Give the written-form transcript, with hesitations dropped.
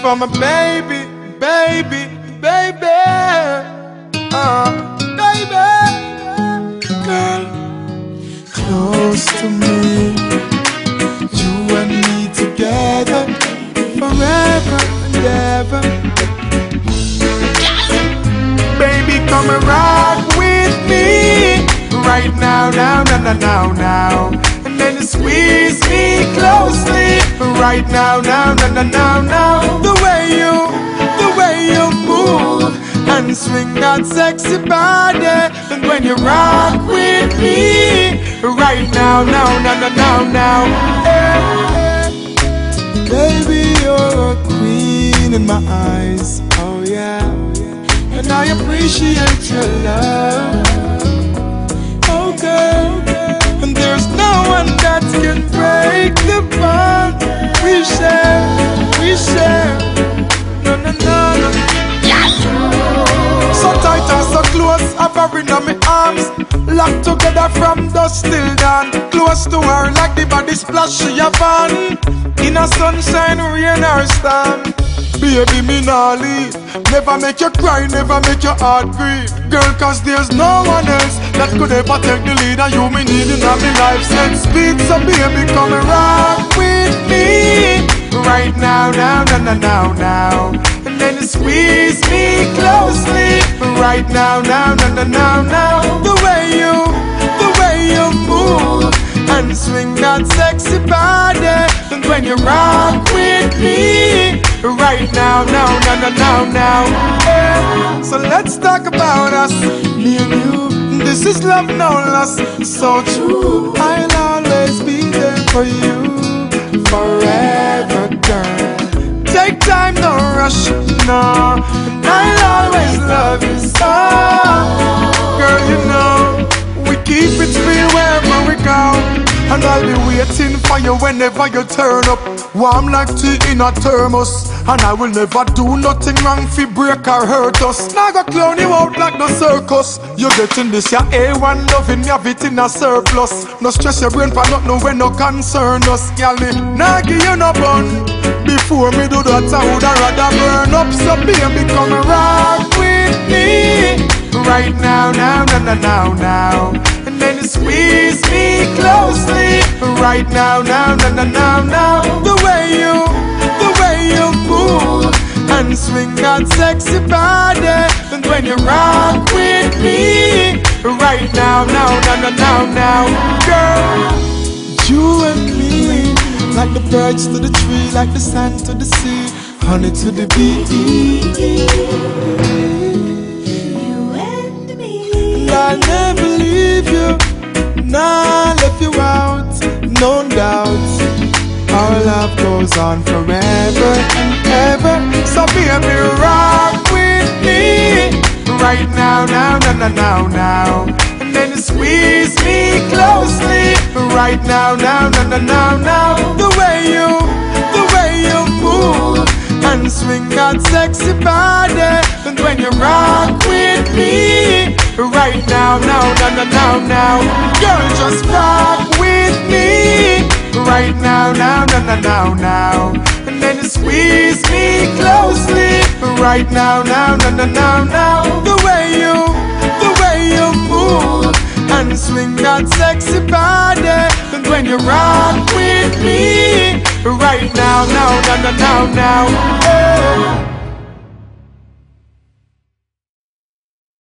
for my baby, baby, baby. Baby, girl, close to me. You and me together, forever and ever. Baby, come and rock with me right now, now, now, now, now, now. And then you squeeze me closely right now, now, now, now, now, now. The way you move and swing that sexy body. And when you rock with me right now, now, now, now, now, now. Hey, hey. Baby, you're a queen in my eyes, oh yeah. And I appreciate your love, oh girl. And there's no one that can break the bond we share, we share. No, no, no, no. So tight and so close, hovering on my arms, locked together from dusk till dawn. Close to her like the body splash she a fan. In a sunshine, rain or storm. Baby, me nah leave. Never make you cry, never make your heart grieve. Girl, cause there's no one else that could ever take the lead. And you me need in my life set speed. So baby, come and rock with me right now, now, now, now, now, now. And then you squeeze me closely right now, now, now, now, now, now. The way you move and swing that sexy body. And when you rock with me right now, now, now, now, now, now. Yeah. So let's talk about us, me and you. This is love, no loss, so true. I'll always be there for you, forever, girl. Take time, no rush, no. And I'll always love you so. Girl, you know, we keep it real wherever we go. And I'll be waiting for you whenever you turn up, warm like tea in a thermos. And I will never do nothing wrong fi break or hurt us. Now go clown you out like no circus. You getting this, your A1 loving, me have it in a surplus. No stress your brain for nothing when no concern us. Girl, me nah give you no bun. Before me do that I woulda rather burn up. So baby, come and rock with me right now, now, now, now, now, now. And then you squeeze me closely right now, now, now, now, now, now. The way you move and swing that sexy body. And when you rock with me right now, now, now, now, now, now. Girl, you and me, like the birds to the tree, like the sand to the sea, honey to the bee. I'll never leave you, nah, left you out, no doubt. Our love goes on forever and ever. So baby, rock with me right now, now, now, now, now, now. And then you squeeze me closely right now, now, now, now, now, now. The way you move and swing that sexy body. And when you rock with me right now, now, now, now, now, now. Girl, just rock with me right now, now, now, now, now, now. And then you squeeze me closely right now, now, now, now, now, now. The way you move and swing that sexy body. And when you rock with me right now, now, now, now, now, now.